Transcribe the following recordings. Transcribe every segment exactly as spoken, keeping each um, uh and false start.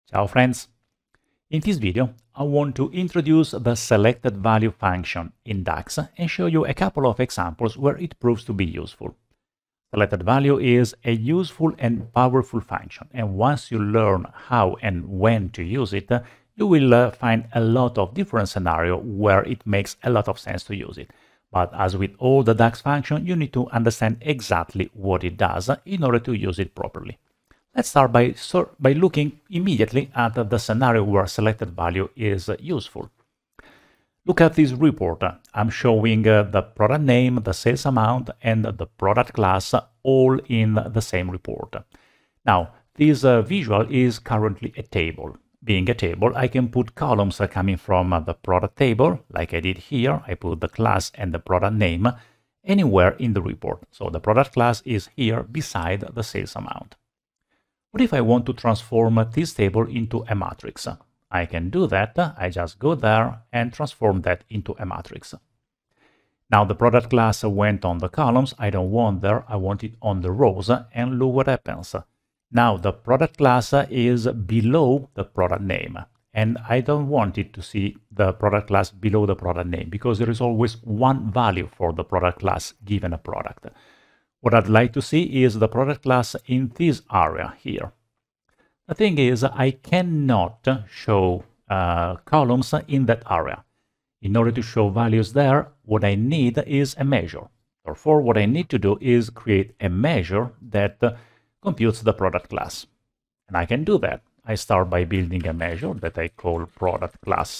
Ciao friends! In this video, I want to introduce the selected value function in DAX and show you a couple of examples where it proves to be useful. Selected value is a useful and powerful function, and once you learn how and when to use it, you will uh, find a lot of different scenarios where it makes a lot of sense to use it. But as with all the DAX functions, you need to understand exactly what it does in order to use it properly. Let's start by, so, by looking immediately at the scenario where selected value is useful. Look at this report. I'm showing uh, the product name, the sales amount, and the product class all in the same report. Now, this uh, visual is currently a table. Being a table, I can put columns uh, coming from uh, the product table, like I did here. I put the class and the product name anywhere in the report. So the product class is here beside the sales amount. What if I want to transform this table into a matrix? I can do that. I just go there and transform that into a matrix. Now the product class went on the columns. I don't want there. I want it on the rows. And look what happens. Now the product class is below the product name. And I don't want it to see the product class below the product name because there is always one value for the product class given a product. What I'd like to see is the product class in this area here. The thing is, I cannot show uh, columns in that area. In order to show values there, what I need is a measure. Therefore, what I need to do is create a measure that uh, computes the product class. And I can do that. I start by building a measure that I call product class.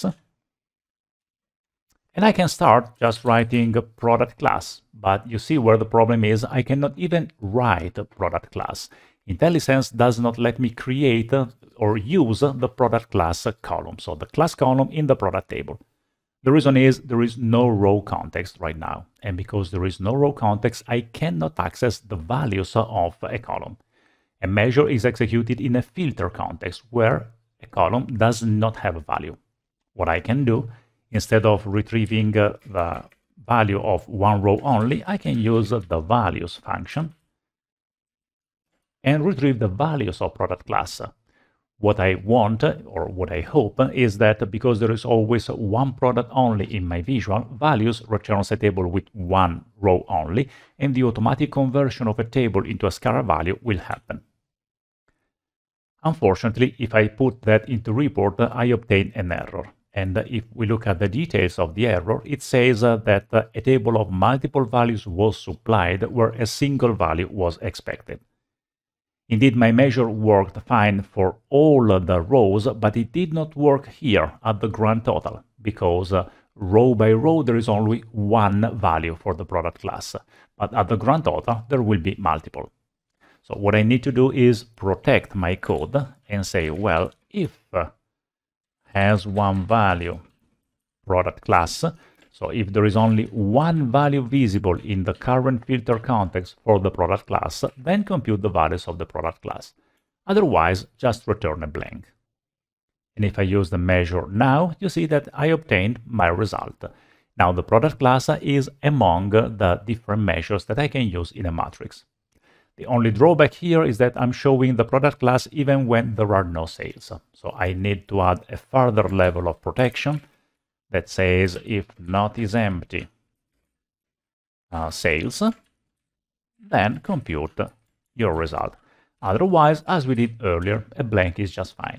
And I can start just writing a product class, but you see where the problem is. I cannot even write a product class. IntelliSense does not let me create or use the product class column, so the class column in the product table. The reason is there is no row context right now, and because there is no row context, I cannot access the values of a column. A measure is executed in a filter context where a column does not have a value. What I can do, instead of retrieving uh, the value of one row only, I can use uh, the values function and retrieve the values of product class. What I want, or what I hope, is that because there is always one product only in my visual, values returns a table with one row only, and the automatic conversion of a table into a scalar value will happen. Unfortunately, if I put that into report, I obtain an error. And if we look at the details of the error, it says uh, that uh, a table of multiple values was supplied where a single value was expected. Indeed, my measure worked fine for all the rows, but it did not work here at the grand total, because uh, row by row there is only one value for the product class, but at the grand total there will be multiple. So what I need to do is protect my code and say, well, if uh, has one value product class. So if there is only one value visible in the current filter context for the product class, then compute the values of the product class. Otherwise, just return a blank. And if I use the measure now, you see that I obtained my result. Now the product class is among the different measures that I can use in a matrix. The only drawback here is that I'm showing the product class even when there are no sales. So I need to add a further level of protection that says if not is empty uh, sales, then compute your result. Otherwise, as we did earlier, a blank is just fine.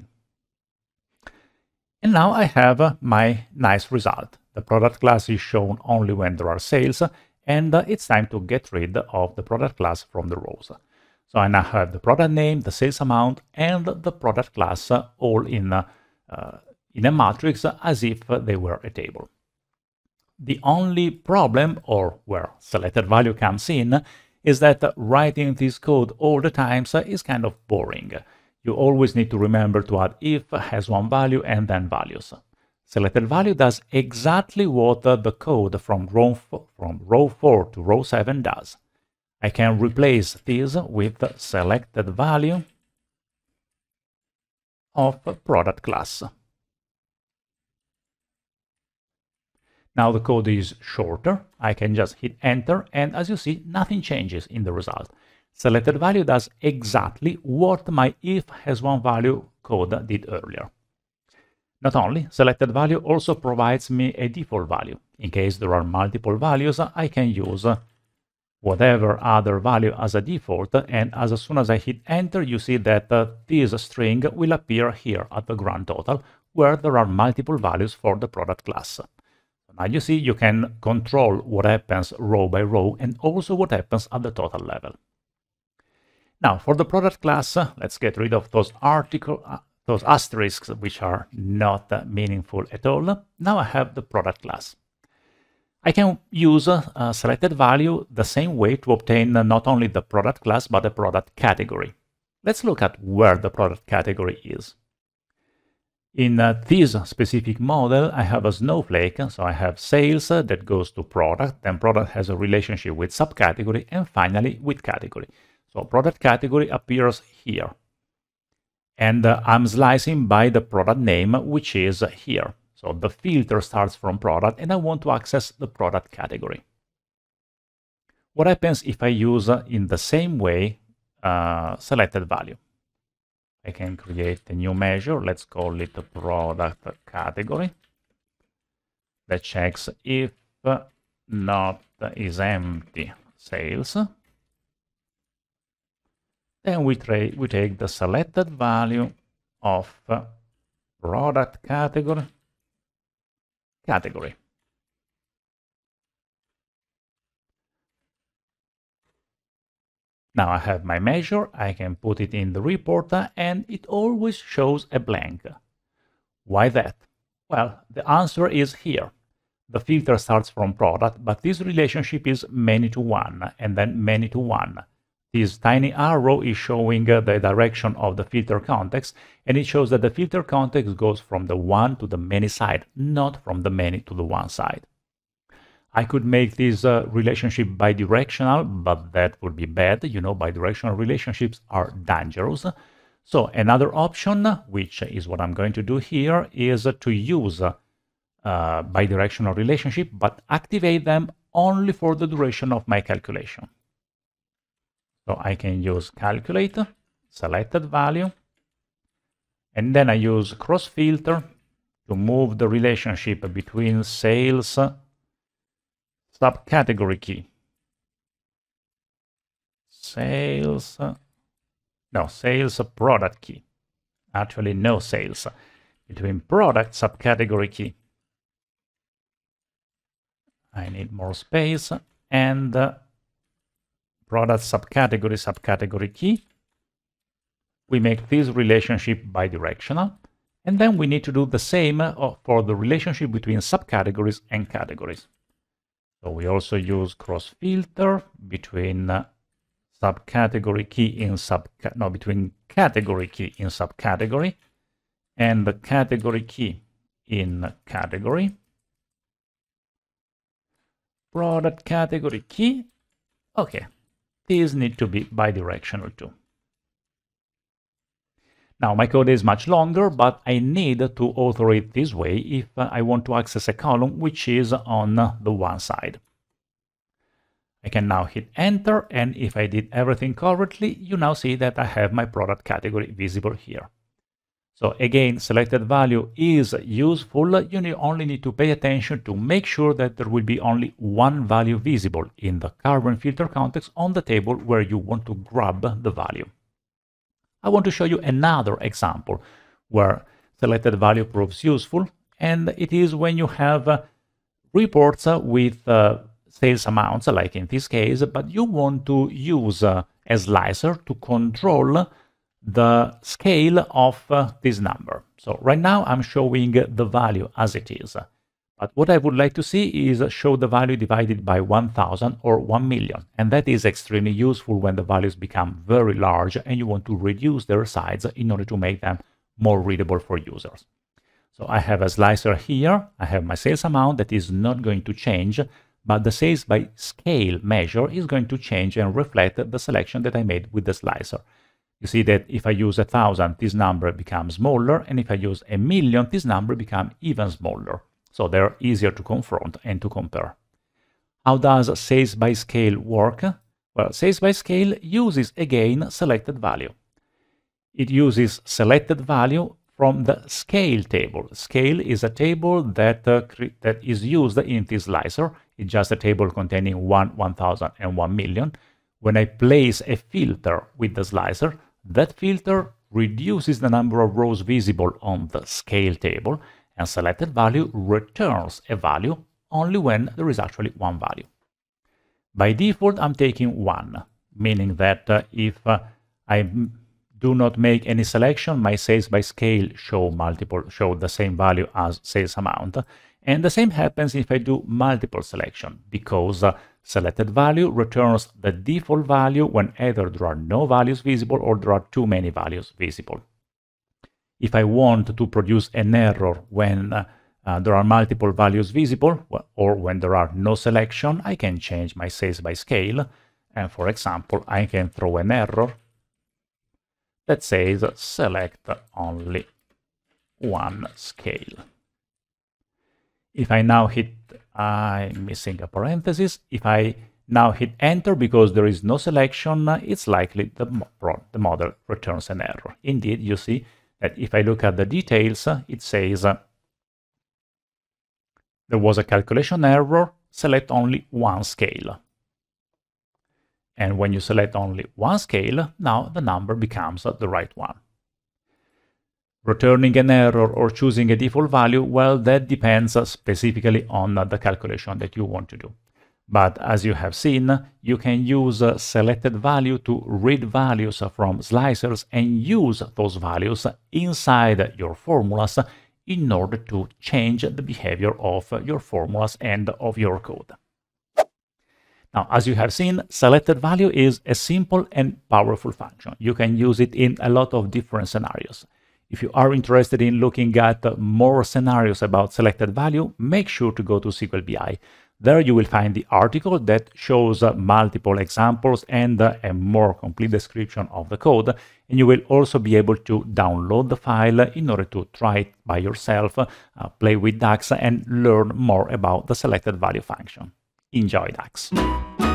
And now I have uh, my nice result. The product class is shown only when there are sales, and uh, it's time to get rid of the product class from the rows. So I now have the product name, the sales amount, and the product class uh, all in, uh, uh, in a matrix uh, as if uh, they were a table. The only problem, or where selected value comes in, is that uh, writing this code all the time uh, is kind of boring. You always need to remember to add if has one value and then values. Selected value does exactly what uh, the code from row, from row four to row seven does. I can replace this with selected value of product class. Now the code is shorter. I can just hit enter, and as you see, nothing changes in the result. selected value does exactly what my if has one value code did earlier. Not only, selected value also provides me a default value. In case there are multiple values, I can use whatever other value as a default, and as soon as I hit enter, you see that uh, this string will appear here at the grand total, where there are multiple values for the product class. So now you see you can control what happens row by row and also what happens at the total level. Now for the product class, uh, let's get rid of those article, uh, those asterisks which are not uh, meaningful at all. Now I have the product class. I can use a, a selected value the same way to obtain not only the product class, but the product category. Let's look at where the product category is. In uh, this specific model, I have a snowflake, so I have sales uh, that goes to product, then product has a relationship with subcategory, and finally with category. So product category appears here. And uh, I'm slicing by the product name, which is here. So the filter starts from product, and I want to access the product category. What happens if I use, uh, in the same way, uh, selected value? I can create a new measure. Let's call it a product category. That checks if uh, not is empty sales. Then we, we take the selected value of uh, product category. Category. Now I have my measure, I can put it in the report, and it always shows a blank. Why that? Well, the answer is here. The filter starts from product, but this relationship is many to one, and then many to one. This tiny arrow is showing uh, the direction of the filter context, and it shows that the filter context goes from the one to the many side, not from the many to the one side. I could make this uh, relationship bidirectional, but that would be bad. You know, bidirectional relationships are dangerous. So another option, which is what I'm going to do here, is uh, to use uh, uh, bidirectional relationship, but activate them only for the duration of my calculation. So I can use calculate, selected value, and then I use cross filter to move the relationship between sales subcategory key. Sales, no, sales product key. Actually, no sales. Between product subcategory key. I need more space, and uh, product subcategory subcategory key. We make this relationship bidirectional, and then we need to do the same uh, for the relationship between subcategories and categories. So we also use cross filter between uh, subcategory key in sub no between category key in subcategory and the category key in category. Product category key. Okay, these need to be bidirectional too. Now my code is much longer, but I need to author it this way if uh, I want to access a column which is on uh, the one side. I can now hit enter, and if I did everything correctly, you now see that I have my product category visible here. So again, selected value is useful. You need, only need to pay attention to make sure that there will be only one value visible in the current filter context on the table where you want to grab the value. I want to show you another example where selected value proves useful, and it is when you have uh, reports uh, with uh, sales amounts, like in this case, but you want to use uh, a slicer to control the scale of uh, this number. So right now I'm showing the value as it is. But what I would like to see is show the value divided by one thousand or one million. And that is extremely useful when the values become very large and you want to reduce their size in order to make them more readable for users. So I have a slicer here. I have my sales amount that is not going to change, but the sales by scale measure is going to change and reflect the selection that I made with the slicer. You see that if I use a thousand, this number becomes smaller, and if I use a million, this number becomes even smaller. So they're easier to confront and to compare. How does sales by scale work? Well, sales by scale uses again selected value. It uses selected value from the scale table. Scale is a table that, uh, that is used in this slicer. It's just a table containing one, one thousand, and one million. When I place a filter with the slicer, that filter reduces the number of rows visible on the scale table, and selected value returns a value only when there is actually one value. By default, I'm taking one, meaning that uh, if uh, I do not make any selection, my sales by scale show multiple, show the same value as sales amount. And the same happens if I do multiple selection, because uh, selected value returns the default value when either there are no values visible or there are too many values visible. If I want to produce an error when uh, uh, there are multiple values visible, or when there are no selection, I can change my sales by scale. And for example, I can throw an error that says select only one scale. If I now hit, I'm missing a parenthesis, if I now hit enter because there is no selection, it's likely the, the model returns an error. Indeed, you see that if I look at the details, it says uh, there was a calculation error, select only one scale. And when you select only one scale, now the number becomes uh, the right one. Returning an error or choosing a default value, well, that depends uh, specifically on uh, the calculation that you want to do. But as you have seen, you can use uh, selected value to read values from slicers and use those values inside your formulas in order to change the behavior of your formulas and of your code. Now, as you have seen, selected value is a simple and powerful function. You can use it in a lot of different scenarios. If you are interested in looking at more scenarios about selected value, make sure to go to S Q L B I. There you will find the article that shows uh, multiple examples and uh, a more complete description of the code. And you will also be able to download the file in order to try it by yourself, uh, play with DAX, and learn more about the selected value function. Enjoy DAX!